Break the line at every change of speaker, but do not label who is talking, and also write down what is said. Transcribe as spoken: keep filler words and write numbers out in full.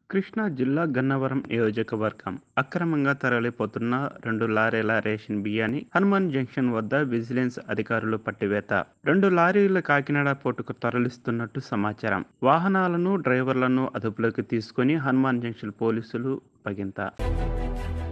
కృష్ణా జిల్లా గన్నవరం నియోజకవర్గం అక్రమంగా తరలిపోతున్న రెండు లారీల రేషన్ బియ్యాన్ని హనుమాన్ జంక్షన్ వద్ద విజిలెన్స్ అధికారులు పట్టివేత. రెండు లారీలు కాకినాడ పోర్టుకు తరలిస్తున్నట్టు సమాచారం. వాహనాలను, డ్రైవర్లను అదుపులోకి తీసుకొని హనుమాన్ జంక్షన్ పోలీసులు పగింత.